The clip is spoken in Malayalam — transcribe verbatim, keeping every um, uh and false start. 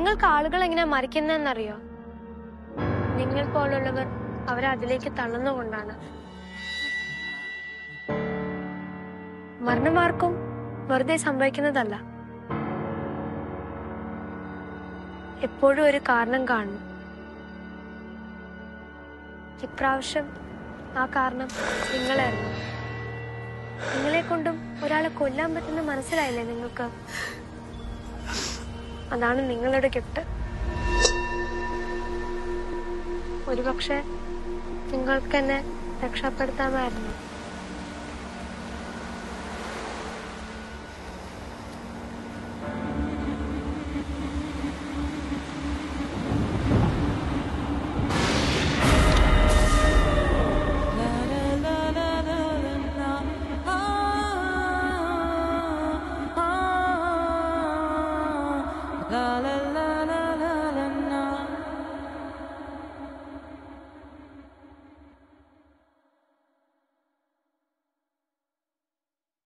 നിങ്ങൾക്ക് ആളുകൾ എങ്ങനെ മരിക്കുന്നറിയോ? നിങ്ങൾ പോലുള്ളവർ അവരെ അതിലേക്ക് തള്ളുന്നുകൊണ്ടാണ്. മരണമാർക്കും വെറുതെ സംഭവിക്കുന്നതല്ല. എപ്പോഴും ഒരു കാരണം കാണും. ഇപ്രാവശ്യം ആ കാരണം നിങ്ങളായിരുന്നു. നിങ്ങളെ കൊണ്ടും ഒരാളെ കൊല്ലാൻ പറ്റുന്ന മനസ്സിലായില്ലേ നിങ്ങൾക്ക്? അതാണ് നിങ്ങളുടെ ഗിഫ്റ്റ്. ഒരുപക്ഷെ നിങ്ങൾക്ക് എന്നെ രക്ഷപ്പെടുത്താമായിരുന്നു.